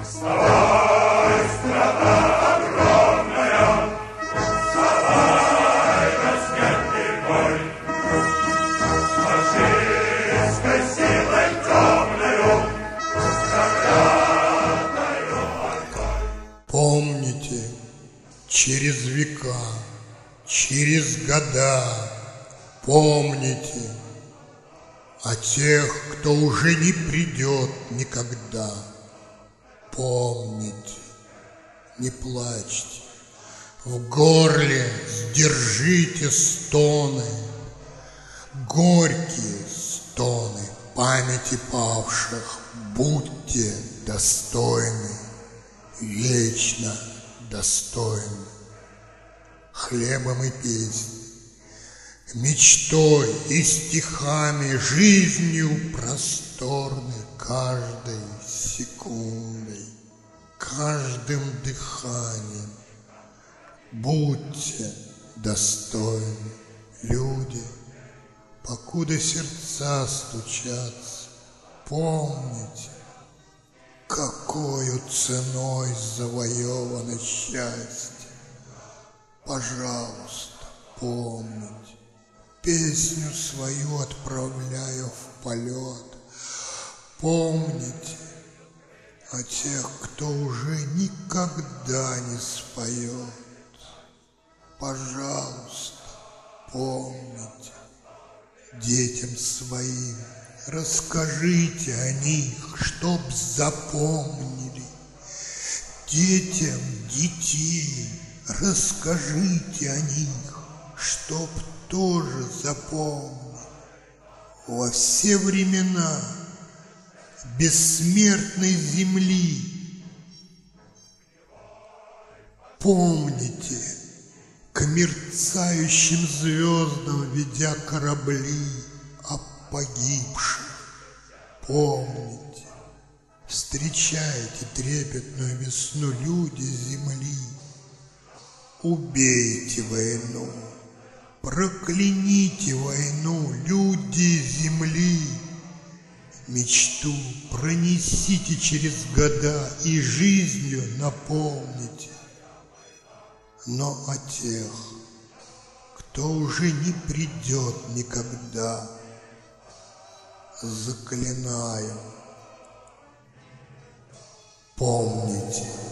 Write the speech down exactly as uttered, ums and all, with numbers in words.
Вставай, страна огромная, вставай, рассветный бой, с фашистской силой темною, проклятою ордой. Помните, через века, через года, помните о тех, кто уже не придет никогда. Помните, не плачьте, в горле сдержите стоны, горькие стоны памяти павших, будьте достойны, вечно достойны. Хлебом и песней, мечтой и стихами, жизнью просторной, каждой секундой, каждым дыханием. Будьте достойны, люди, покуда сердца стучатся. Помните, какою ценой завоевано счастье. Пожалуйста, помните, песню свою отправляю в полет. Помните о тех, кто уже никогда не споет. Пожалуйста, помните, детям своим расскажите о них, чтоб запомнили. Детям детей расскажите о них, чтоб тоже запомнили. Во все времена бессмертной земли помните, к мерцающим звездам ведя корабли, о погибших. Помните, встречайте трепетную весну, люди земли. Убейте войну, прокляните войну, люди земли. Мечту пронесите через года и жизнью наполните. Но о тех, кто уже не придет никогда, заклинаю, помните.